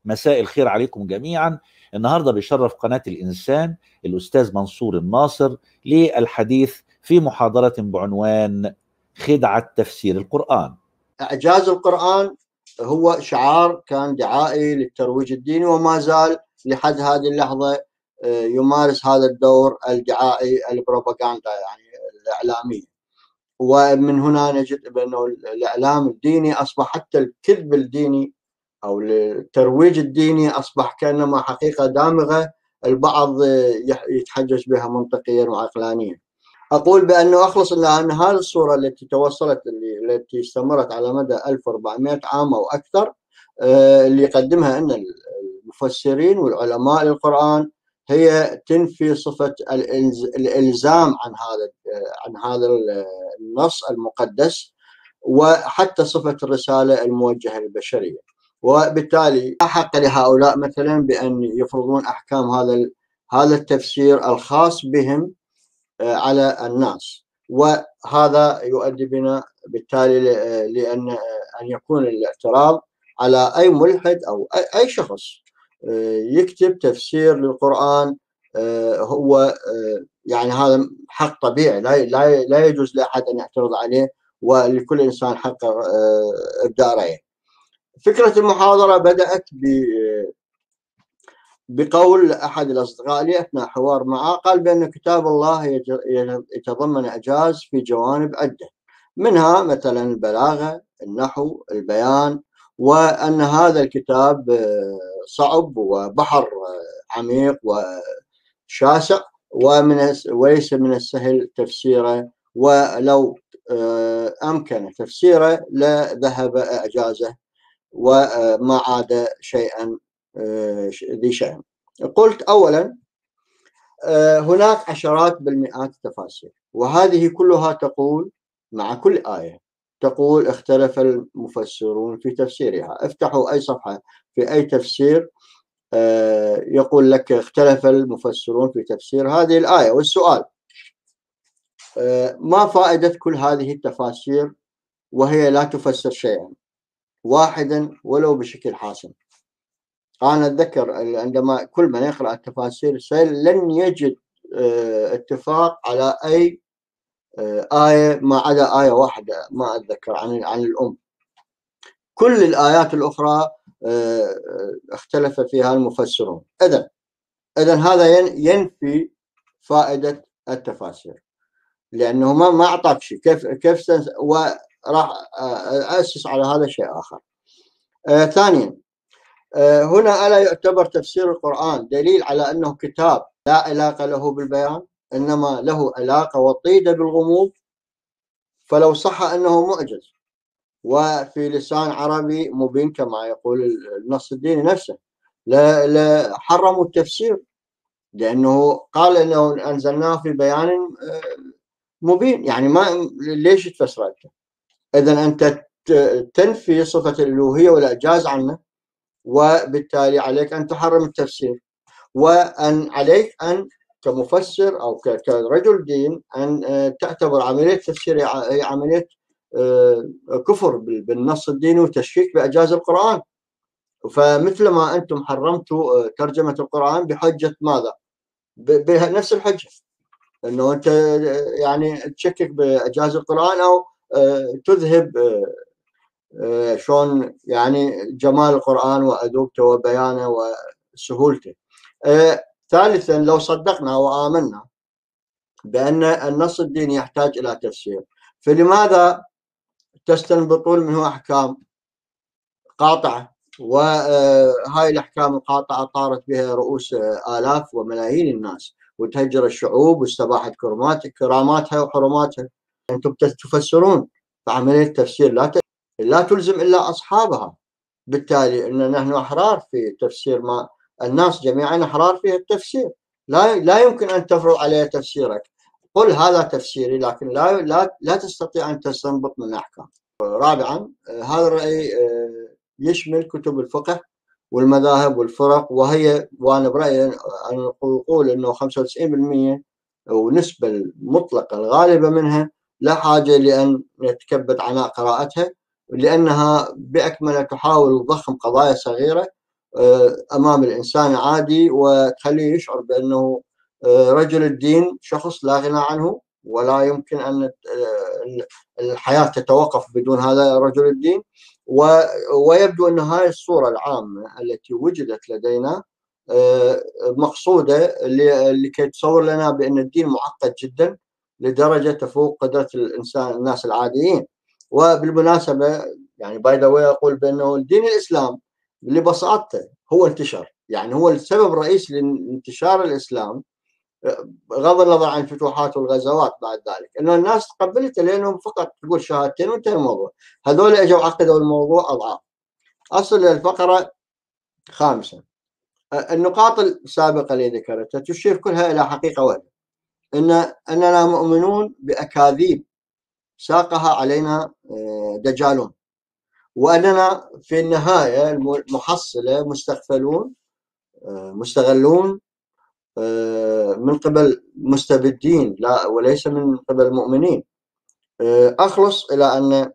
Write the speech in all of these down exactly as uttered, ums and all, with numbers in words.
مساء الخير عليكم جميعا. النهارده بيشرف قناة الإنسان الأستاذ منصور الناصر للحديث في محاضرة بعنوان خدعة تفسير القرآن. إعجاز القرآن هو شعار كان دعائي للترويج الديني، وما زال لحد هذه اللحظة يمارس هذا الدور الدعائي البروباغندا يعني الإعلامية. ومن هنا نجد بأنه الإعلام الديني أصبح، حتى الكذب الديني أو الترويج الديني أصبح كأنما حقيقة دامغة البعض يتحجج بها منطقيا وعقلانيا. أقول بأنه أخلص إلى أن هذه الصورة التي توصلت اللي التي استمرت على مدى ألف وأربعمائة عام أو أكثر، اللي يقدمها أن المفسرين والعلماء للقرآن هي تنفي صفة الإلزام عن هذا عن هذا النص المقدس، وحتى صفة الرسالة الموجهة للبشرية. وبالتالي لا حق لهؤلاء مثلا بأن يفرضون أحكام هذا هذا التفسير الخاص بهم على الناس، وهذا يؤدي بنا بالتالي لأن أن يكون الاعتراض على أي ملحد أو أي شخص يكتب تفسير للقرآن هو يعني هذا حق طبيعي، لا لا لا يجوز لأحد أن يعترض عليه، ولكل إنسان حق إبداء رأيه. فكرة المحاضرة بدأت ب بقول أحد الأصدقاء لي أثناء حوار معه، قال بأن كتاب الله يتضمن إعجاز في جوانب عدة، منها مثلا البلاغة، النحو، البيان، وأن هذا الكتاب صعب وبحر عميق وشاسع ومن وليس من السهل تفسيره، ولو أمكن تفسيره لذهب إعجازه وما عاد شيئا ذي شأن. قلت أولا هناك عشرات بالمئات التفاسير، وهذه كلها تقول مع كل آية تقول اختلف المفسرون في تفسيرها. افتحوا أي صفحة في أي تفسير يقول لك اختلف المفسرون في تفسير هذه الآية. والسؤال ما فائدة كل هذه التفاسير وهي لا تفسر شيئا واحدا ولو بشكل حاسم؟ أنا أتذكر عندما كل من يقرأ التفاسير لن يجد اتفاق على أي آية ما عدا آية واحدة ما أتذكر عن عن الأم. كل الآيات الأخرى اختلف فيها المفسرون. إذن إذن هذا ينفي فائدة التفاسير، لأنه ما ما أعطاك شيء. كيف كيف وراح أسس على هذا شيء آخر. ثانيا، هنا ألا يعتبر تفسير القرآن دليل على أنه كتاب لا علاقة له بالبيان، إنما له علاقة وطيدة بالغموض؟ فلو صح أنه معجز وفي لسان عربي مبين كما يقول النص الديني نفسه، لا لا حرموا التفسير، لأنه قال أنه أنزلناه في بيان مبين. يعني ما ليش تفسره؟ إذن أنت تنفي صفة الألوهية والإعجاز عنه، وبالتالي عليك أن تحرم التفسير، وأن عليك أن كمفسر أو كرجل دين أن تعتبر عملية تفسير هي عملية كفر بالنص الديني وتشكيك بإعجاز القرآن. فمثل ما أنتم حرمتوا ترجمة القرآن بحجة ماذا؟ بنفس الحجة، أنه أنت يعني تشكك بإعجاز القرآن أو تذهب شلون يعني جمال القرآن وأدوبته وبيانه وسهولته. آه، ثالثا، لو صدقنا وآمنا بأن النص الديني يحتاج إلى تفسير، فلماذا تستنبطون منه أحكام قاطعة؟ وهاي الأحكام القاطعة طارت بها رؤوس آلاف وملايين الناس وتهجر الشعوب واستباحت كراماتها وحرماتها. أنتم تفسرون، فعملية التفسير لا لا تلزم إلا أصحابها. بالتالي أن نحن أحرار في تفسير ما الناس جميعا أحرار في التفسير، لا لا يمكن أن تفرض عليه تفسيرك. قل هذا تفسيري، لكن لا لا لا تستطيع أن تستنبط من أحكام. رابعا، هذا الرأي يشمل كتب الفقه والمذاهب والفرق، وهي وأنا برأيي أن أقول أنه خمسة وتسعين بالمئة ونسبة المطلقة الغالبة منها لا حاجة لأن نتكبد عناء قراءتها، لأنها بأكملها تحاول ضخم قضايا صغيرة أمام الإنسان العادي وتخليه يشعر بأنه رجل الدين شخص لا غنى عنه، ولا يمكن أن الحياة تتوقف بدون هذا رجل الدين. ويبدو أن هاي الصورة العامة التي وجدت لدينا مقصودة لكي تصور لنا بأن الدين معقد جدا لدرجة تفوق قدرة الإنسان الناس العاديين. وبالمناسبة يعني باي ذا واي أقول بأنه الدين الإسلام لبساطته هو انتشر، يعني هو السبب الرئيسي لانتشار الإسلام بغض النظر عن الفتوحات والغزوات بعد ذلك، انه الناس تقبلته لانهم فقط تقول شهادتين وانتهى الموضوع. هذول اجوا عقدوا الموضوع اضعاف. اصل للفقره خامسا، النقاط السابقه اللي ذكرتها تشير كلها الى حقيقه واحده، ان اننا مؤمنون باكاذيب ساقها علينا دجالون، واننا في النهايه المحصله مستغفلون مستغلون من قبل مستبدين لا وليس من قبل مؤمنين. أخلص إلى أن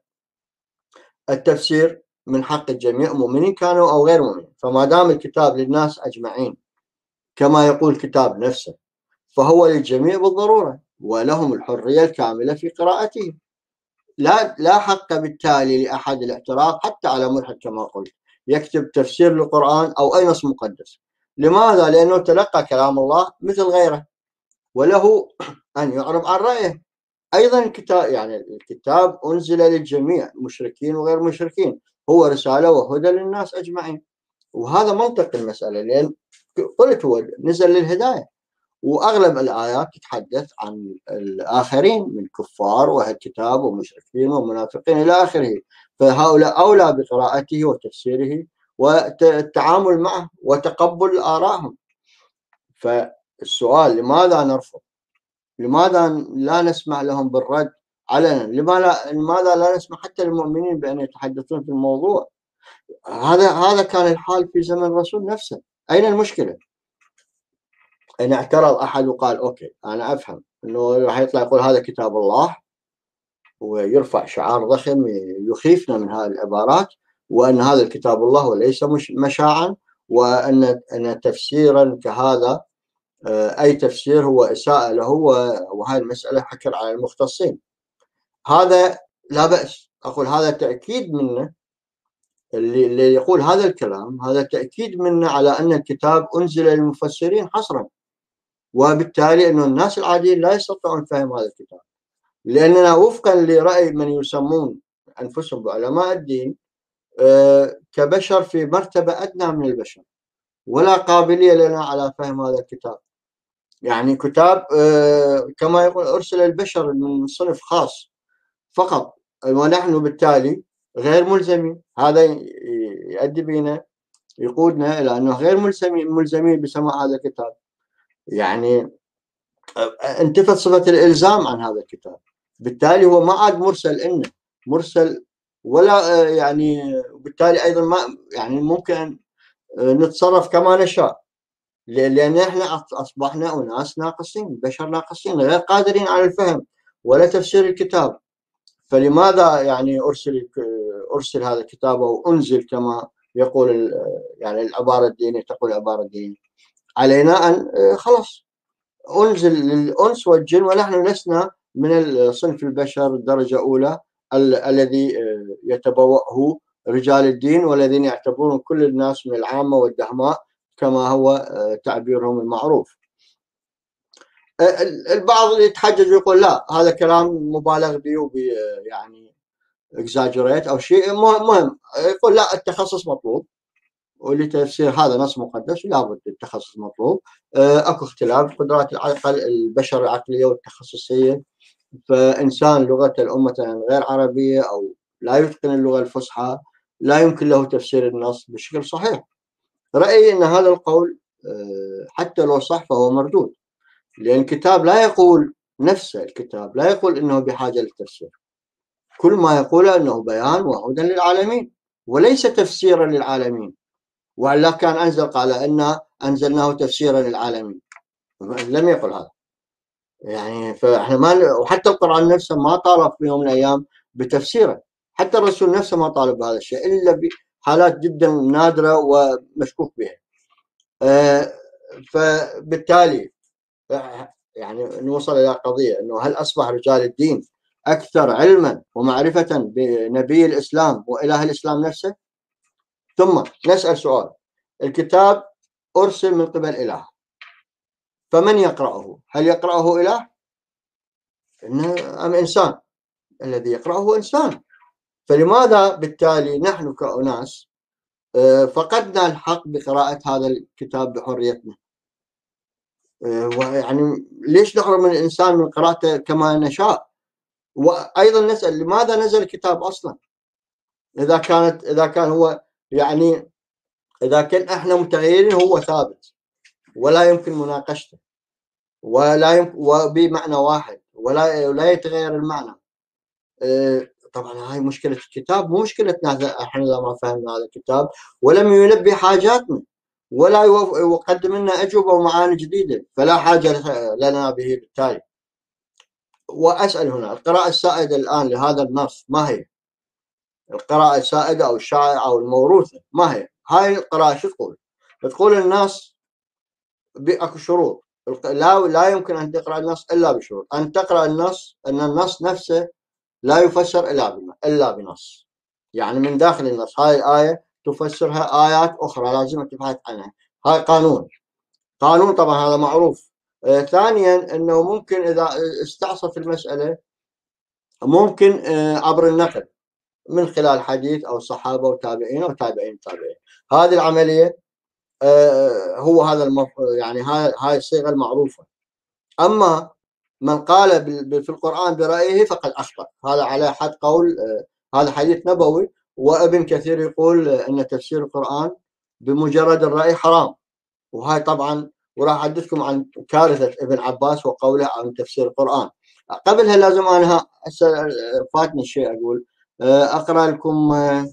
التفسير من حق الجميع، مؤمنين كانوا أو غير مؤمنين، فما دام الكتاب للناس أجمعين كما يقول الكتاب نفسه فهو للجميع بالضرورة، ولهم الحرية الكاملة في قراءته. لا لا حق بالتالي لأحد الاعتراض حتى على ملحد كما قلت يكتب تفسير للقرآن أو أي نص مقدس. لماذا؟ لأنه تلقى كلام الله مثل غيره وله أن يعرب عن رأيه. أيضا الكتاب يعني الكتاب أنزل للجميع مشركين وغير مشركين، هو رسالة وهدى للناس أجمعين. وهذا منطق المسألة، لأن قلت هو نزل للهداية، وأغلب الآيات تتحدث عن الآخرين من كفار وأهل كتاب ومشركين ومنافقين إلى آخره، فهؤلاء أولى بقراءته وتفسيره والتعامل معه وتقبل آرائهم. فالسؤال لماذا نرفض؟ لماذا لا نسمح لهم بالرد علنا؟ لماذا لماذا لا نسمح حتى للمؤمنين بأن يتحدثون في الموضوع؟ هذا هذا كان الحال في زمن الرسول نفسه. أين المشكلة؟ إن اعترض أحد وقال أوكي أنا أفهم إنه راح يطلع يقول هذا كتاب الله ويرفع شعار ضخم يخيفنا من هذه العبارات، وأن هذا الكتاب الله وليس مشاعا، وأن أن تفسيرا كهذا أي تفسير هو إساءة له، وهذه المسألة حكر على المختصين. هذا لا بأس، أقول هذا تأكيد منه، اللي, اللي يقول هذا الكلام هذا تأكيد منه على أن الكتاب أنزل للمفسرين حصرا، وبالتالي أن الناس العاديين لا يستطيعون فهم هذا الكتاب، لأننا وفقا لرأي من يسمون أنفسهم بعلماء الدين كبشر في مرتبة أدنى من البشر، ولا قابلية لنا على فهم هذا الكتاب. يعني كتاب كما يقول أرسل البشر من صنف خاص فقط، ونحن بالتالي غير ملزمين. هذا يؤدي بنا يقودنا إلى أنه غير ملزمين ملزمين بسماع هذا الكتاب. يعني انتفت صفة الإلزام عن هذا الكتاب، بالتالي هو ما عاد مرسل إنه مرسل ولا يعني، بالتالي أيضا ما يعني ممكن نتصرف كما نشاء، لأن احنا أصبحنا أناس ناقصين، بشر ناقصين غير قادرين على الفهم ولا تفسير الكتاب. فلماذا يعني أرسل أرسل هذا الكتاب أو أنزل كما يقول يعني العبارة الدينية تقول العبارة الدينية؟ علينا أن خلاص أنزل للأنس والجن، ونحن لسنا من صنف البشر الدرجة الأولى الذي يتبوأه رجال الدين والذين يعتبرون كل الناس من العامة والدهماء كما هو تعبيرهم المعروف. البعض يتحجج ويقول لا هذا كلام مبالغ به وبي يعني exaggerate أو شيء مهم، يقول لا التخصص مطلوب، ولتفسير هذا نص مقدس لابد التخصص مطلوب. اكو اختلاف قدرات العقل البشر العقلية والتخصصية، فإنسان لغته الأمة غير عربية أو لا يتقن اللغة الفصحى لا يمكن له تفسير النص بشكل صحيح. رأيي أن هذا القول حتى لو صح فهو مردود، لأن الكتاب لا يقول نفسه، الكتاب لا يقول أنه بحاجة للتفسير، كل ما يقوله أنه بيان وهدى للعالمين وليس تفسيرا للعالمين، ولا كان أنزل قال إنا أنزلناه تفسيرا للعالمين، لم يقل هذا. يعني فإحنا ما، وحتى القرآن نفسه ما طالب في يوم من الأيام بتفسيره، حتى الرسول نفسه ما طالب بهذا الشيء إلا حالات جدا نادرة ومشكوك بها. فبالتالي يعني نوصل إلى قضية أنه هل أصبح رجال الدين أكثر علما ومعرفة بنبي الإسلام وإله الإسلام نفسه؟ ثم نسأل سؤال: الكتاب أرسل من قبل إله، فمن يقرأه؟ هل يقرأه إله أم إنسان؟ الذي يقرأه إنسان. فلماذا بالتالي نحن كأناس فقدنا الحق بقراءة هذا الكتاب بحريتنا؟ ويعني ليش نحرم من الإنسان من قراءته كما نشاء؟ وأيضا نسأل: لماذا نزل الكتاب أصلا؟ إذا كانت إذا كان هو يعني إذا كان إحنا متغيرين هو ثابت ولا يمكن مناقشته ولا يمكن وبمعنى واحد ولا ولا يتغير المعنى. طبعا هاي مشكلة الكتاب، مو مشكلتنا احنا إذا ما فهمنا هذا الكتاب ولم يلبي حاجاتنا ولا يقدم لنا أجوبة ومعاني جديدة، فلا حاجة لنا به بالتالي. وأسأل هنا: القراءة السائدة الآن لهذا النص ما هي؟ القراءة السائدة أو الشائعة أو الموروثة ما هي؟ هاي القراءة شو تقول؟ تقول النص بأكو شروط، لا لا يمكن أن تقرأ النص إلا بشروط، أن تقرأ النص أن النص نفسه لا يفسر إلا إلا بنص، يعني من داخل النص هاي الآية تفسرها آيات أخرى لازم تبحث عنها. هاي قانون قانون طبعا هذا معروف. آه ثانيا أنه ممكن إذا استعصت المسألة ممكن آه عبر النقل من خلال حديث أو صحابة وتابعين أو تابعين تابعين. هذه العملية آه هو هذا المف... يعني هاي هاي الصيغة المعروفة. أما من قال في القرآن برأيه فقد أخطأ، هذا على حد قول آه هذا حديث نبوي. وابن كثير يقول أن تفسير القرآن بمجرد الرأي حرام، وهاي طبعا وراح أحدثكم عن كارثة ابن عباس وقوله عن تفسير القرآن. قبلها لازم أنا فاتني شيء أقول، أقرأ لكم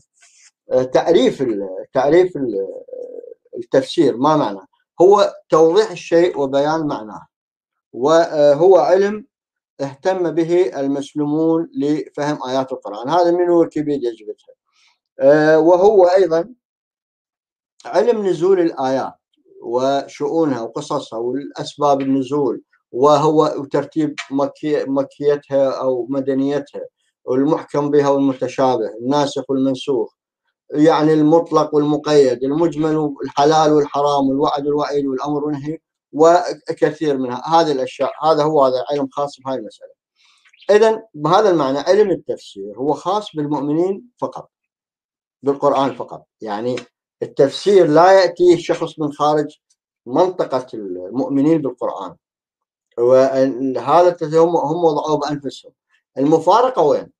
تعريف تعريف التفسير. ما معناه؟ هو توضيح الشيء وبيان معناه، وهو علم اهتم به المسلمون لفهم آيات القرآن. هذا من ويكيبيديا جبتها. وهو أيضا علم نزول الآيات وشؤونها وقصصها والأسباب النزول، وهو ترتيب مكي مكيتها أو مدنيتها، والمحكم بها والمتشابه، الناسخ والمنسوخ، يعني المطلق والمقيد، المجمل والحلال والحرام، والوعد والوعيد والأمر والنهي، وكثير منها هذه الأشياء. هذا هو هذا علم خاص بهذه المسألة. إذن بهذا المعنى علم التفسير هو خاص بالمؤمنين فقط، بالقرآن فقط. يعني التفسير لا يأتي شخص من خارج منطقة المؤمنين بالقرآن، وهذا التفسير هم هم وضعوه بأنفسهم. المفارقة وين؟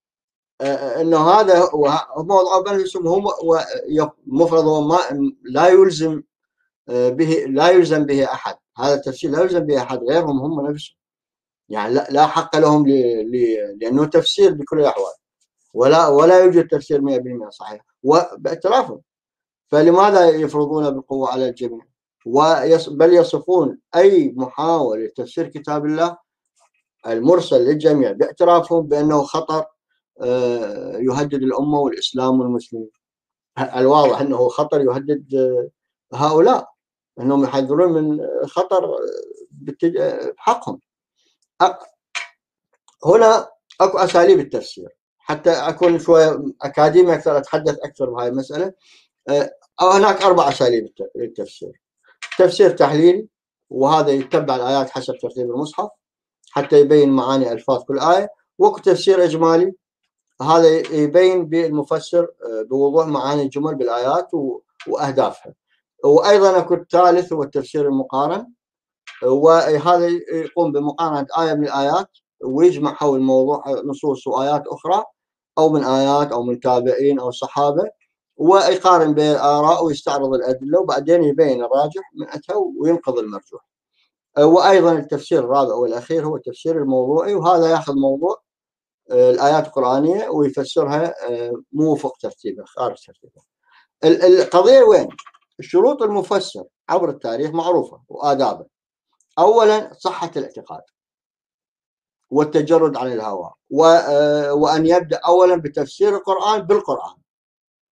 آه انه هذا هم وضعوه بأنفسهم، هم مفرض ما لا يلزم به لا يلزم به أحد. هذا التفسير لا يلزم به أحد غيرهم هم نفسهم، يعني لا, لا حق لهم ل... ل... لأنه تفسير بكل الأحوال، ولا ولا يوجد تفسير مئة بالمئة صحيح وباعترافهم. فلماذا يفرضون بالقوة على الجميع؟ ويص... بل يصفون أي محاولة تفسير كتاب الله المرسل للجميع باعترافهم بأنه خطر يهدد الأمة والإسلام والمسلمين. الواضح أنه خطر يهدد هؤلاء، أنهم يحذرون من خطر بحقهم. هنا أكو أساليب التفسير، حتى أكون شوية أكاديمي أكثر أتحدث أكثر بهاي المسألة. أو هناك أربع أساليب للتفسير: تفسير تحليلي، وهذا يتبع الآيات حسب ترتيب المصحف حتى يبين معاني ألفاظ كل آية. وأكو تفسير إجمالي، هذا يبين بالمفسر بوضوح معاني الجمل بالآيات وأهدافها. وأيضا أكو الثالث هو التفسير المقارن، وهذا يقوم بمقارنة آية من الآيات ويجمع حول موضوع نصوص وآيات أخرى، أو من آيات أو من تابعين أو صحابة، ويقارن بين الآراء ويستعرض الأدلة، وبعدين يبين الراجح من أتى وينقض المرجوح. وأيضا التفسير الرابع والأخير هو التفسير الموضوعي، وهذا يأخذ موضوع الآيات القرآنية ويفسرها مو وفق ترتيبه، خارج ترتيبه. القضية وين؟ شروط المفسر عبر التاريخ معروفة وآدابه. أولا صحة الاعتقاد والتجرد عن الهوى، وأن يبدأ أولا بتفسير القرآن بالقرآن.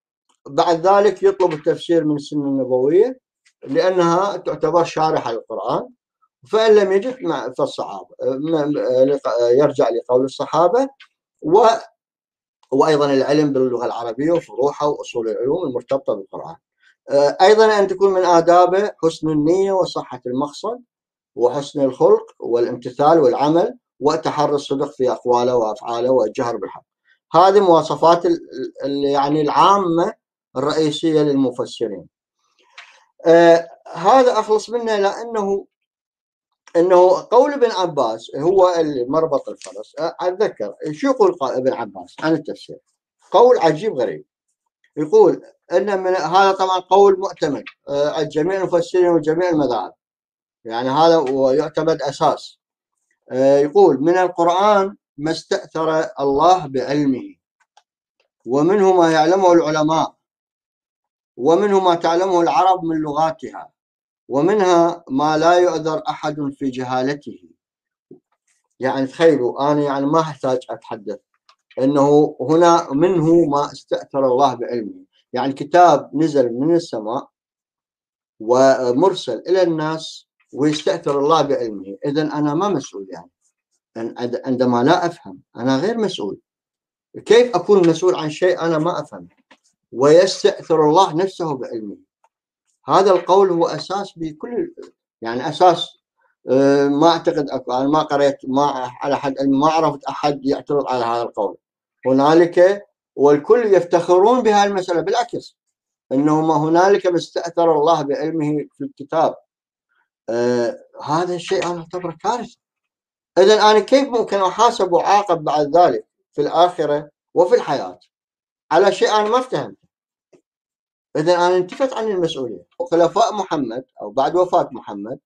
بعد ذلك يطلب التفسير من السنة النبوية لأنها تعتبر شارحة للقرآن، فإن لم يجد فالصحابة يرجع لقول الصحابة، و وأيضا العلم باللغة العربية وفروعها وأصول العلوم المرتبطة بالقرآن. أيضا أن تكون من آدابه حسن النية وصحة المقصد وحسن الخلق والامتثال والعمل وتحري الصدق في أقواله وأفعاله والجهر بالحق. هذه مواصفات يعني العامة الرئيسية للمفسرين. آه هذا أخلص منه لأنه انه قول ابن عباس هو مربط الفرس. اتذكر شو يقول ابن عباس عن التفسير، قول عجيب غريب. يقول ان من هذا طبعا قول معتمد عند جميع المفسرين وجميع المذاهب، يعني هذا ويعتمد اساس. يقول من القرآن ما استأثر الله بعلمه، ومنه ما يعلمه العلماء، ومنه ما تعلمه العرب من لغاتها، ومنها ما لا يعذر أحد في جهالته. يعني تخيلوا أنا يعني ما أحتاج أتحدث أنه هنا منه ما استأثر الله بعلمه، يعني كتاب نزل من السماء ومرسل إلى الناس ويستأثر الله بعلمه. إذن أنا ما مسؤول، يعني عندما لا أفهم أنا غير مسؤول. كيف أكون مسؤول عن شيء أنا ما أفهم ويستأثر الله نفسه بعلمه؟ هذا القول هو أساس بكل، يعني أساس. ما أعتقد أكو، أنا ما قريت ما على حد ما عرفت أحد يعترض على هذا القول. هنالك والكل يفتخرون بهذه المسألة، بالعكس أنه ما هنالك ما استأثر الله بعلمه في الكتاب. آه هذا الشيء أنا أعتبره كارثة. إذن أنا كيف ممكن أحاسب وأعاقب بعد ذلك في الآخرة وفي الحياة على شيء أنا ما افتهمته؟ إذن أنا انتفت عن المسؤولية. خلفاء محمد أو بعد وفاة محمد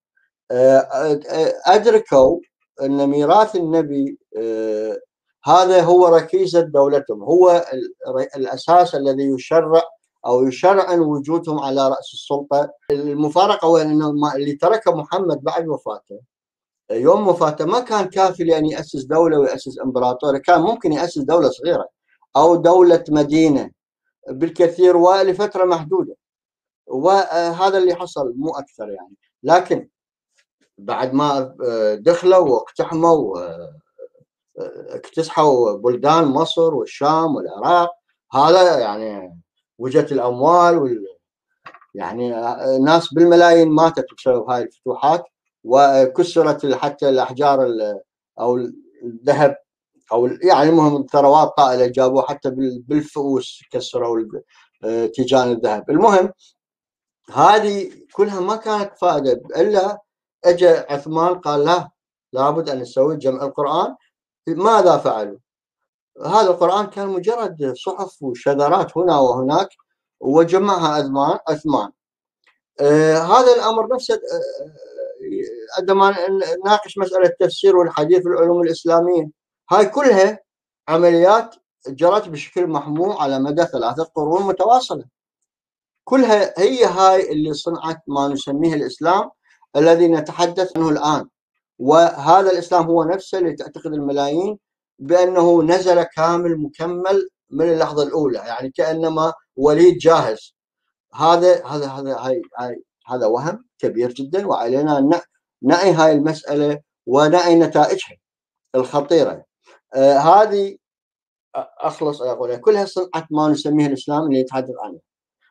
أدركوا أن ميراث النبي هذا هو ركيزة دولتهم، هو الأساس الذي يشرع أو يشرعن وجودهم على رأس السلطة. المفارقة هو أنه اللي تركه محمد بعد وفاته، يوم وفاته ما كان كافي لأن يأسس دولة ويأسس إمبراطورية، كان ممكن يأسس دولة صغيرة أو دولة مدينة بالكثير ولفترة محدودة، وهذا اللي حصل مو أكثر يعني. لكن بعد ما دخلوا واقتحموا اكتسحوا بلدان مصر والشام والعراق، هذا يعني وجدت الأموال وال يعني ناس بالملايين ماتت بسبب هاي الفتوحات، وكسرت حتى الأحجار أو الذهب أو يعني المهم الثروات طائلة جابوه حتى بالفؤوس كسروا تيجان الذهب. المهم هذه كلها ما كانت فائدة، إلا اجى عثمان قال لا لابد ان نسوي جمع القرآن. ماذا فعلوا؟ هذا القرآن كان مجرد صحف وشذرات هنا وهناك، وجمعها عثمان عثمان آه هذا الامر نفسه. آه عندما نناقش مسألة التفسير والحديث والعلوم الإسلامية، هاي كلها عمليات جرت بشكل محمول على مدى ثلاثة قرون متواصلة، كلها هي هاي اللي صنعت ما نسميه الإسلام الذي نتحدث عنه الآن. وهذا الإسلام هو نفسه اللي تعتقد الملايين بأنه نزل كامل مكمل من اللحظة الأولى، يعني كأنما وليد جاهز. هذا هذا هذا هاي هاي هذا وهم كبير جدا، وعلينا أن نعي هاي المسألة ونعي نتائجها الخطيرة. آه هذه أخلص أقولها كلها صنعت ما نسميه الإسلام اللي يتحدث عنه.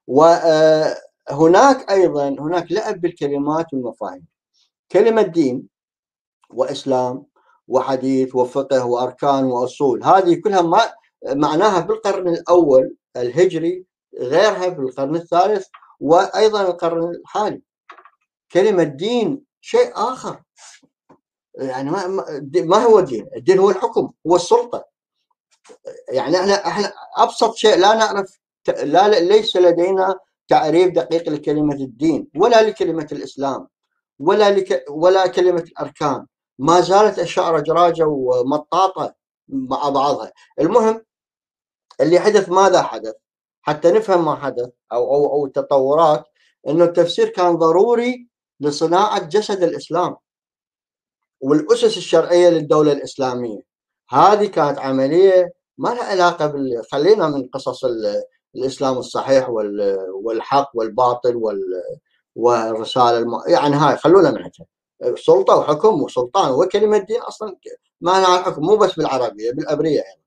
وهناك أيضا هناك لعب بالكلمات والمفاهيم. كلمة دين وإسلام وحديث وفقه وأركان وأصول، هذه كلها ما معناها بالقرن الأول الهجري غيرها بالقرن الثالث وأيضا القرن الحالي. كلمة دين شيء آخر، يعني ما, ما هو الدين؟ الدين هو الحكم، هو السلطة. يعني احنا احنا أبسط شيء لا نعرف، لا ليس لدينا تعريف دقيق لكلمة الدين ولا لكلمة الإسلام ولا لك ولا كلمة الأركان. ما زالت أشياء رجراجة ومطاطة مع بعضها. المهم اللي حدث ماذا حدث حتى نفهم ما حدث أو أو أو التطورات، إنه التفسير كان ضروري لصناعة جسد الإسلام والأسس الشرعية للدولة الإسلامية. هذه كانت عملية ما لها علاقة بال خلينا من قصص الاسلام الصحيح والحق والباطل والرساله الم... يعني هاي خلونا منها سلطه وحكم وسلطان، وكلمه دين اصلا معناها الحكم مو بس بالعربيه بالعبريه يعني.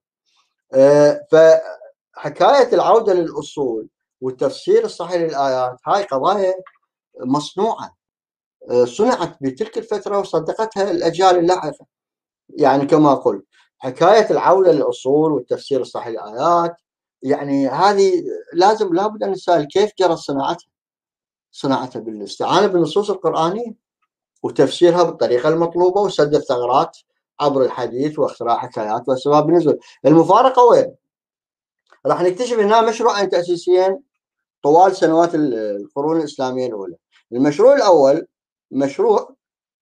فحكايه العوده للاصول والتفسير الصحيح للايات هاي قضايا مصنوعه صنعت بتلك الفتره وصدقتها الاجيال اللاحقه. يعني كما قلت حكايه العوده للاصول والتفسير الصحيح للايات يعني هذه لازم لابد ان نسال كيف جرت صناعتها؟ صناعتها بالاستعانه بالنصوص القرانيه وتفسيرها بالطريقه المطلوبه وسد الثغرات عبر الحديث واختراع حكايات واسباب النزول. المفارقه وين؟ راح نكتشف انها مشروعين تاسيسيين طوال سنوات القرون الاسلاميه الاولى. المشروع الاول مشروع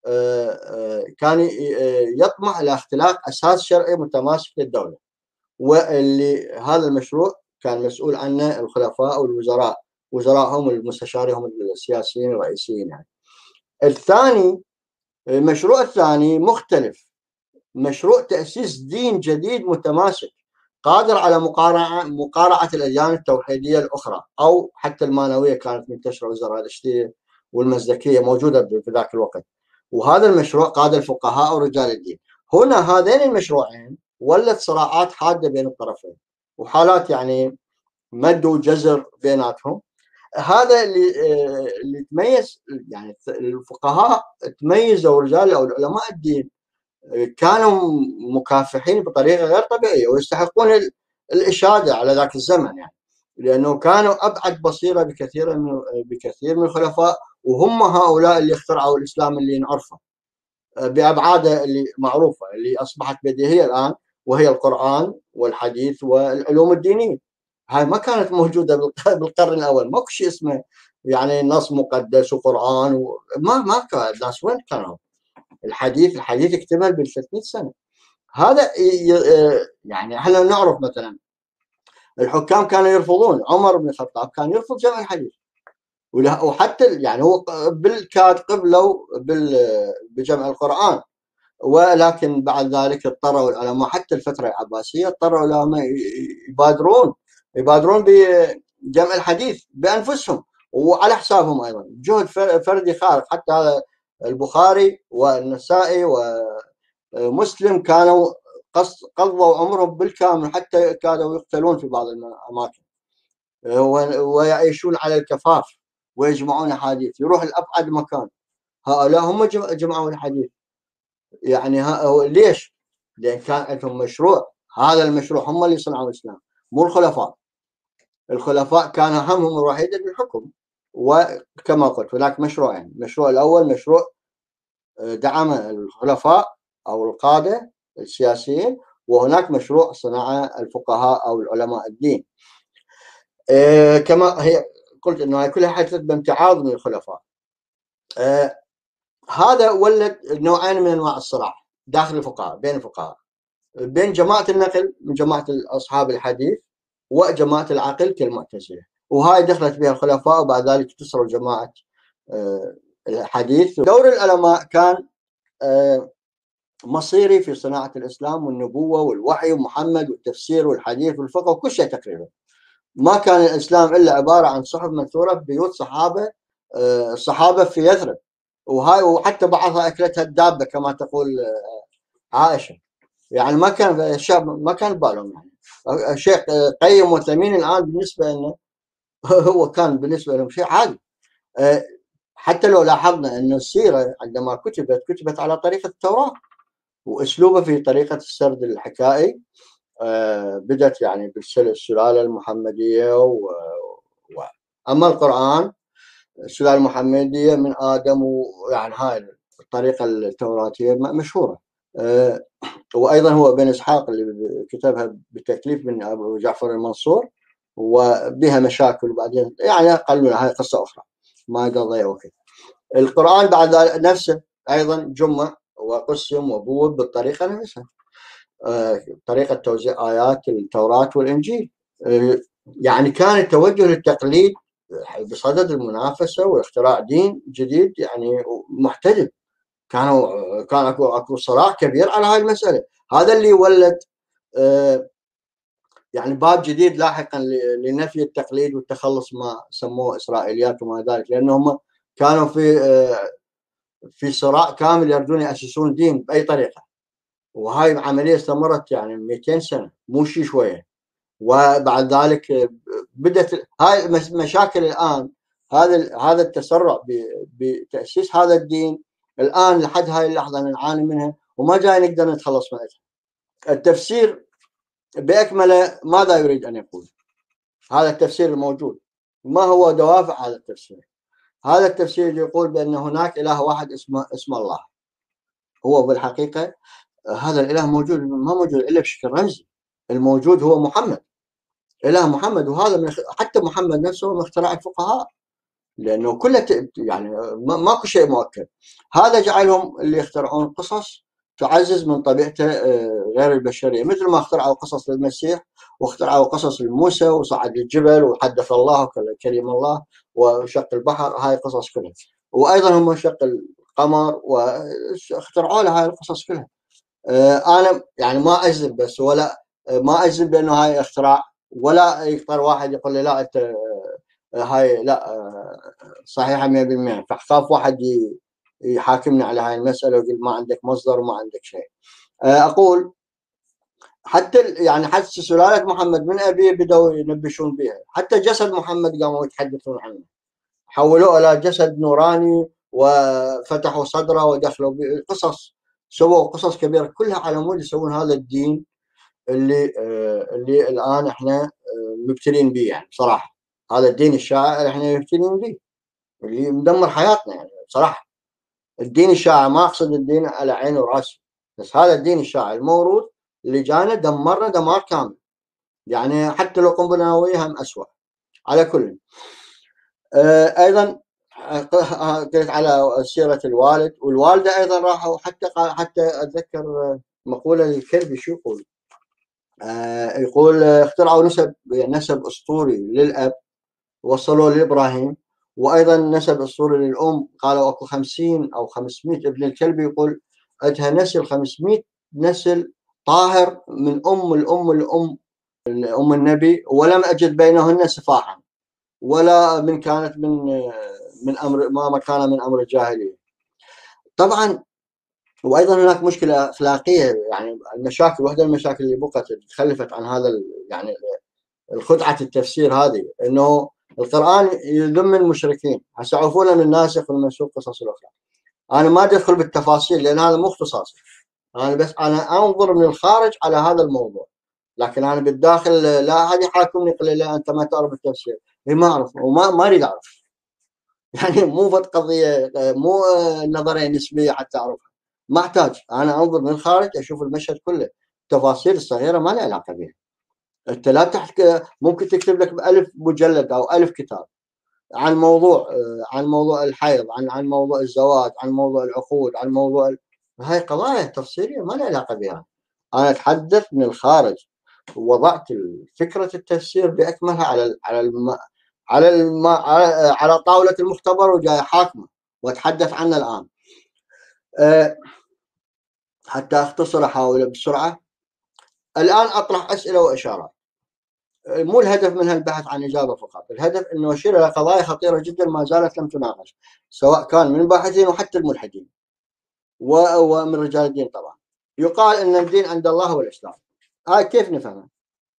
كان يطمح الى اختلاق اساس شرعي متماسك للدوله، واللي هذا المشروع كان مسؤول عنه الخلفاء والوزراء، وزرائهم المستشارين السياسيين الرئيسيين يعني. الثاني المشروع الثاني مختلف، مشروع تأسيس دين جديد متماسك قادر على مقارعة مقارعة الأديان التوحيدية الأخرى، أو حتى المانوية كانت منتشرة والزرادشتية والمزدكية موجودة في ذاك الوقت. وهذا المشروع قاد الفقهاء ورجال الدين. هنا هذين المشروعين ولت صراعات حادة بين الطرفين وحالات يعني مد وجزر بيناتهم. هذا اللي اللي تميز يعني الفقهاء تميزوا رجال او علماء الدين كانوا مكافحين بطريقه غير طبيعيه ويستحقون الاشاده على ذاك الزمن يعني، لانه كانوا ابعد بصيره بكثير من بكثير من الخلفاء، وهم هؤلاء اللي اخترعوا الاسلام اللي نعرفه بابعاده اللي معروفه اللي اصبحت بديهيه الان، وهي القران والحديث والعلوم الدينيه. هاي ما كانت موجوده بالقرن الاول، ماكو شيء اسمه يعني نص مقدس وقران و... ما ما كان الناس وين كانوا؟ الحديث الحديث اكتمل بال ثلاثمئة سنه. هذا يعني احنا نعرف مثلا الحكام كانوا يرفضون، عمر بن الخطاب كان يرفض جمع الحديث، وحتى يعني هو بالكاد قبلوا بجمع القران، ولكن بعد ذلك اضطروا العلماء حتى الفتره العباسيه اضطروا العلماء يبادرون يبادرون بجمع الحديث بانفسهم وعلى حسابهم ايضا، جهد فردي خارق. حتى هذا البخاري والنسائي ومسلم كانوا قضوا عمرهم بالكامل حتى كادوا يقتلون في بعض الاماكن ويعيشون على الكفاف ويجمعون احاديث، يروح لابعد مكان. هؤلاء هم جمعوا الحديث يعني. ليش؟ لان كان عندهم مشروع، هذا المشروع هم اللي صنعوا الاسلام مو الخلفاء. الخلفاء كان همهم الوحيد الحكم، وكما قلت هناك مشروعين، المشروع الاول مشروع دعم الخلفاء او القاده السياسيين، وهناك مشروع صنع الفقهاء او العلماء الدين. كما هي قلت انه هي كلها حدثت بامتعاض من الخلفاء. هذا ولد نوعين من انواع الصراع داخل الفقهاء، بين الفقهاء، بين جماعه النقل من جماعه اصحاب الحديث وجماعه العقل كالمعتزله، وهاي دخلت بها الخلفاء وبعد ذلك كسروا جماعه الحديث. دور العلماء كان مصيري في صناعه الاسلام والنبوه والوحي ومحمد والتفسير والحديث والفقه وكل شيء تقريبا. ما كان الاسلام الا عباره عن صحف منثوره في بيوت صحابه الصحابه في يثرب، وهاي وحتى بعضها اكلتها الدابه كما تقول عائشه. يعني ما كان الشعب ما كان بالهم يعني. الشيخ قيم وثمين الان بالنسبه لنا هو كان بالنسبه لهم شيء عادي. حتى لو لاحظنا ان السيره عندما كتبت كتبت على طريقه التوراه، واسلوبه في طريقه السرد الحكائي بدت يعني بالسلاله المحمديه و... و... اما القران السلاله المحمديه من ادم، ويعني هاي الطريقه التوراتيه مشهوره. وايضا هو بن اسحاق اللي كتبها بتكليف من ابو جعفر المنصور، وبها مشاكل وبعدين يعني قالوا هاي قصه اخرى ما قضي وقت. القران بعد نفسه ايضا جمع وقسم وبوب بالطريقه نفسها، طريقه توزيع ايات التوراه والانجيل. يعني كان التوجه للتقليد بصدد المنافسه واختراع دين جديد يعني محتدم. كانوا كان اكو اكو صراع كبير على هاي المساله. هذا اللي ولد يعني باب جديد لاحقا لنفي التقليد والتخلص ما سموه اسرائيليات وما ذلك، لانهم كانوا في في صراع كامل يريدون ياسسون دين باي طريقه، وهاي العمليه استمرت يعني مئتين سنه مو شيء شويه. وبعد ذلك بدات هاي المشاكل الان، هذا هذا التسرع بتاسيس هذا الدين الان لحد هاي اللحظه نعاني منها وما جاي نقدر نتخلص منها. التفسير باكمله ماذا يريد ان يقول؟ هذا التفسير الموجود ما هو دوافع هذا التفسير؟ هذا التفسير يقول بان هناك اله واحد اسمه اسم الله. هو بالحقيقه هذا الاله موجود ما موجود الا بشكل رمزي، الموجود هو محمد، اله محمد. وهذا من حتى محمد نفسه من اختراع الفقهاء، لانه كله يعني ماكو شيء مؤكد. هذا جعلهم اللي يخترعون قصص تعزز من طبيعته غير البشريه، مثل ما اخترعوا قصص للمسيح واخترعوا قصص لموسى وصعد الجبل وحدث الله وكلم الله وشق البحر، هاي قصص كلها. وايضا هم شق القمر واخترعوا له هاي القصص كلها. انا يعني ما اجزم، بس ولا ما اجزم بانه هاي اختراع، ولا يقدر واحد يقول لي لا انت هاي لا صحيحه مئة بالمئة، فخاف واحد يحاكمني على هاي المساله ويقول ما عندك مصدر وما عندك شيء. اقول حتى يعني حتى سلاله محمد من ابيه بدأوا ينبشون بها، حتى جسد محمد قاموا يتحدثون عنه، حولوه الى جسد نوراني وفتحوا صدره ودخلوا قصص، سووا قصص كبيره كلها على مود يسوون هذا الدين اللي اللي الان احنا مبتلين به. يعني بصراحه هذا الدين الشائع اللي احنا مبتلين به اللي مدمر حياتنا. يعني بصراحه الدين الشائع ما اقصد الدين على عينه وراسه، بس هذا الدين الشائع الموروث اللي جانا دمرنا دمار كامل. يعني حتى لو قنبله نوويه هم اسوء. على كل ايضا قلت على سيره الوالد والوالده، ايضا راحوا حتى حتى اتذكر مقوله للكلبي شو يقول؟ آه يقول اخترعوا نسب نسب اسطوري للاب وصلوا لابراهيم، وايضا نسب اسطوري للام، قالوا اكو خمسين او خمسمئة. ابن الكلبي يقول عندها نسل خمسمئة نسل طاهر من ام الام الام ام النبي، ولم اجد بينهن سفاحا ولا من كانت من من امر ما كان من امر الجاهليه. طبعا وايضا هناك مشكله اخلاقيه، يعني المشاكل واحده من المشاكل اللي بقت تخلفت عن هذا يعني الخدعه التفسير هذه، انه القران يذم المشركين، هسه عرفونا من الناسخ والمنسوخ قصص الاخرى. انا ما ادخل بالتفاصيل لان هذا مو اختصاصي، انا بس انا انظر من الخارج على هذا الموضوع، لكن انا بالداخل لا احد يحاكمني يقول لي لا انت ما تعرف التفسير، ما اعرف وما ما اريد اعرف. يعني مو فت قضيه، مو نظريه نسبيه حتى اعرفها، ما احتاج. انا انظر من الخارج اشوف المشهد كله، التفاصيل الصغيره ما لها علاقه بها. انت لا تحكي، ممكن تكتب لك بألف مجلد او ألف كتاب عن موضوع عن موضوع الحيض، عن عن موضوع الزواج، عن موضوع العقود، عن موضوع ال... هاي قضايا تفسيريه ما لها علاقه بها. انا اتحدث من الخارج، ووضعت فكره التفسير باكملها على على الم... على الم... على على طاوله المختبر وجاي حاكمه واتحدث عنه الان. أه حتى اختصر احاول بسرعه. الان اطرح اسئله واشارات، مو الهدف منها البحث عن اجابه فقط، الهدف انه اشير الى قضايا خطيره جدا ما زالت لم تناقش، سواء كان من الباحثين وحتى الملحدين ومن رجال الدين. طبعا يقال ان الدين عند الله هو الاسلام، هاي كيف نفهمها؟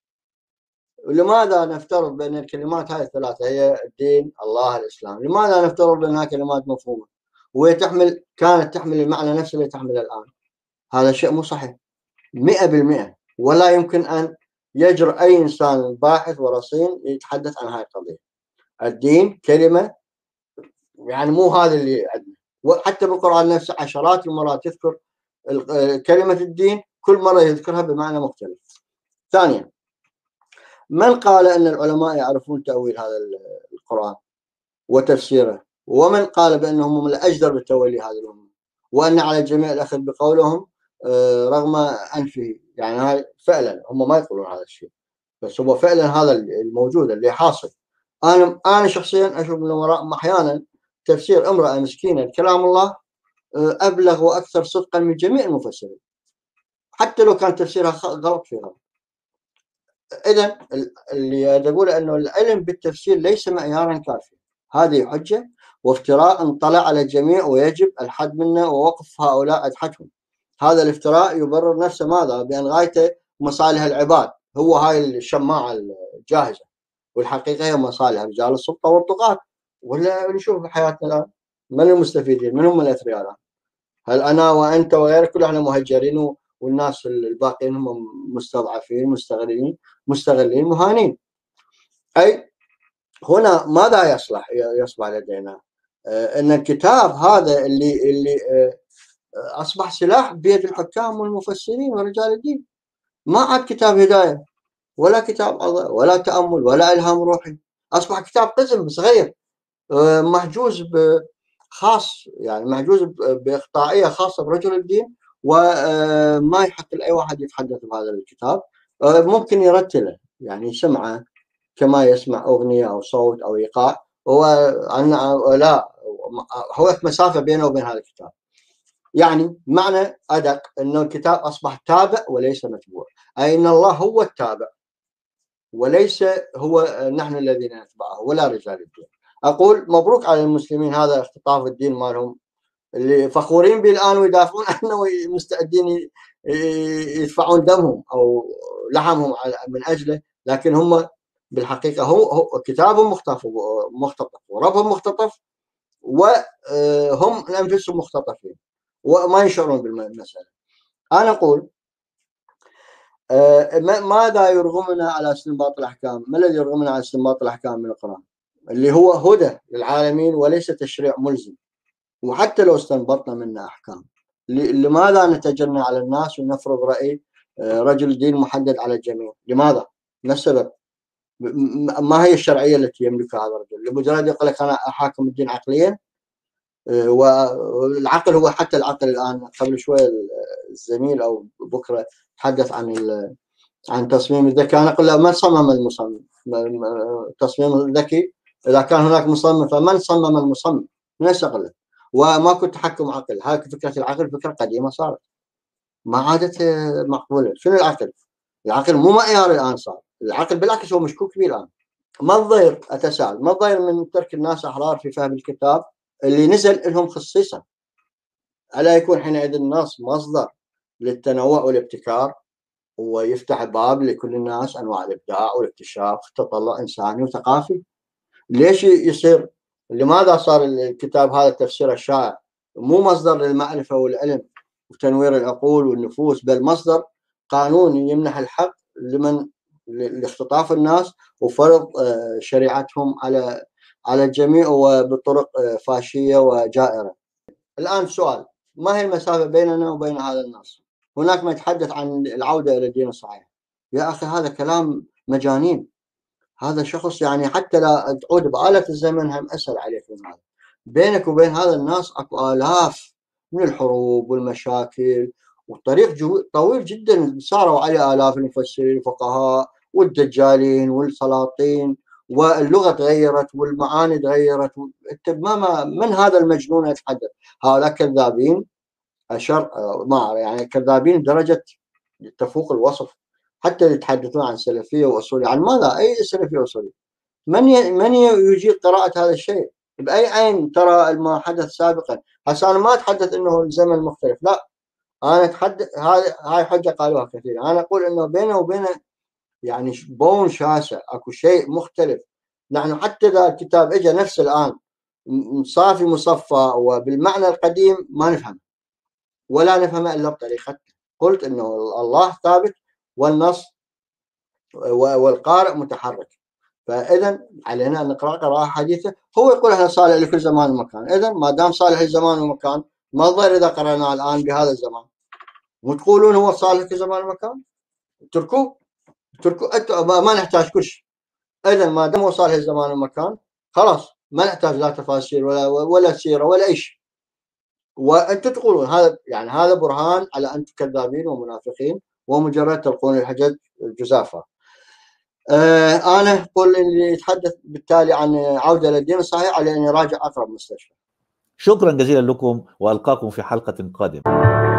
لماذا نفترض بان الكلمات هاي الثلاثه هي الدين الله الاسلام؟ لماذا نفترض بانها كلمات مفهومه وهي تحمل كانت تحمل المعنى نفسه اللي تحمله الان؟ هذا شيء مو صحيح مئة بالمئة، ولا يمكن ان يجرؤ اي انسان باحث ورصين يتحدث عن هاي القضيه. الدين كلمه يعني مو هذا اللي عندنا، وحتى بالقران نفسه عشرات المرات يذكر كلمه الدين، كل مره يذكرها بمعنى مختلف. ثانيا، من قال ان العلماء يعرفون تاويل هذا القران وتفسيره؟ ومن قال بانهم هم الاجدر بتولي هذه الامه، وان على الجميع الاخذ بقولهم رغم انفه؟ يعني هاي فعلا هم ما يقولون هذا الشيء، بس هو فعلا هذا الموجود اللي حاصل. انا انا شخصيا اشوف من وراء احيانا تفسير امراه مسكينه كلام الله ابلغ واكثر صدقا من جميع المفسرين، حتى لو كان تفسيرها غلط في غلط. إذا اللي أقول أنه العلم بالتفسير ليس معيارا كافيا، هذه حجة وافتراء طلع على الجميع ويجب الحد منه ووقف هؤلاء أدحتهم. هذا الافتراء يبرر نفسه ماذا؟ بأن غايته مصالح العباد، هو هاي الشماعة الجاهزة، والحقيقة هي مصالح رجال السلطة والطغاة. ولا نشوف بحياتنا الآن من المستفيدين؟ من هم الأثرياء الآن؟ هل أنا وأنت وغيرك كلنا مهجرين والناس الباقيين هم مستضعفين مستغلين مستغلين مهانين؟ أي هنا ماذا يصلح يصبح لدينا؟ أن الكتاب هذا اللي اللي أصبح سلاح بيد الحكام والمفسرين ورجال الدين، ما عاد كتاب هداية ولا كتاب عظة ولا تأمل ولا إلهام روحي، أصبح كتاب قزم صغير محجوز خاص، يعني محجوز بإخطائية خاصة برجل الدين، وما يحق لأي واحد يتحدث بهذا الكتاب. ممكن يرتله، يعني يسمعه كما يسمع أغنية أو صوت أو إيقاع، هو لا هو مسافة بينه وبين هذا الكتاب. يعني معنى أدق أنه الكتاب أصبح تابع وليس متبوع، أي أن الله هو التابع وليس هو نحن الذين نتبعه ولا رجال الدين. أقول مبروك على المسلمين هذا اختطاف الدين مالهم اللي فخورين به الآن ويدافعون عنه ومستعدين يدفعون دمهم أو لحمهم من أجله، لكن هم بالحقيقة هو, هو كتابهم مختطف وربهم مختطف وهم أنفسهم مختطفين وما يشعرون بالمسألة. أنا أقول ماذا يرغمنا على استنباط الأحكام؟ ما الذي يرغمنا على استنباط الأحكام من القرآن اللي هو هدى للعالمين وليس تشريع ملزم؟ وحتى لو استنبطنا منه أحكام، لماذا نتجنى على الناس ونفرض رأي رجل دين محدد على الجميع؟ لماذا؟ ما السبب؟ ما هي الشرعية التي يملكها هذا الرجل؟ لمجرد يقول لك أنا أحاكم الدين عقليا، والعقل هو حتى العقل الآن. قبل شوية الزميل أو بكرة تحدث عن عن تصميم الذكي، أنا أقول له من صمم المصمم؟ تصميم الذكي إذا كان هناك مصمم فمن صمم المصمم؟ من شغله؟ وماكو تحكم عقل. هاي فكرة العقل فكرة قديمة صارت ما عادت مقبولة. شنو العقل؟ العقل مو معيار الآن صار، العقل بالعكس هو مشكوك به الآن. ما الضير؟ أتساءل ما الضير من ترك الناس أحرار في فهم الكتاب اللي نزل لهم خصيصا؟ ألا يكون حينئذ النص مصدر للتنوع والابتكار ويفتح باب لكل الناس أنواع الإبداع والاكتشاف تطلع إنساني وثقافي؟ ليش يصير؟ لماذا صار الكتاب هذا التفسير الشائع مو مصدر للمعرفة والعلم وتنوير العقول والنفوس، بل مصدر قانوني يمنح الحق لمن لاختطاف الناس وفرض شريعتهم على على الجميع وبطرق فاشية وجائرة؟ الآن سؤال، ما هي المسافة بيننا وبين هذا النص؟ هناك ما يتحدث عن العودة إلى الدين الصحيح. يا أخي هذا كلام مجانين. هذا شخص يعني حتى لا تعود بآلة الزمن هم أسهل عليك من هذا. بينك وبين هذا الناس أكو آلاف من الحروب والمشاكل، والطريق طويل جدا صاروا عليه آلاف المفسرين الفقهاء والدجالين والسلاطين، واللغة تغيرت والمعاني تغيرت. من هذا المجنون يتحدث؟ هؤلاء كذابين أشر ما يعني كذابين درجة تفوق الوصف، حتى يتحدثون عن سلفية وأصولية. عن ماذا؟ أي سلفية وأصولية؟ من من يجيد قراءة هذا الشيء؟ بأي عين ترى ما حدث سابقا؟ هسه أنا ما أتحدث أنه الزمن مختلف، لا، أنا أتحدث هاي هاي حجة قالوها كثير. أنا أقول أنه بينه وبينه يعني بون شاسع، أكو شيء مختلف. نحن حتى إذا الكتاب إجا نفس الآن صافي مصفى وبالمعنى القديم ما نفهم ولا نفهمه إلا بطريقتنا. قلت أنه الله ثابت والنص والقارئ متحرك، فإذا علينا أن نقرأ قراءة حديثة. هو يقول احنا صالح لكل زمان ومكان، إذا ما دام صالح للزمان ومكان ما الضير إذا قرأناه الآن بهذا الزمان؟ وتقولون هو صالح لكل زمان ومكان، اتركوه اتركوه ما نحتاج كل شيء. إذا ما دام هو صالح للزمان ومكان خلاص ما نحتاج لا تفاسير ولا ولا سيرة ولا أي شيء. وأنتم تقولون هذا، يعني هذا برهان على أنتم كذابين ومنافقين ومجرد تلقون الحجج الجزافة. آه أنا أقول اللي يتحدث بالتالي عن عودة للدين الصحيح على أن يراجع أقرب مستشفى. شكرا جزيلا لكم وألقاكم في حلقة قادمة.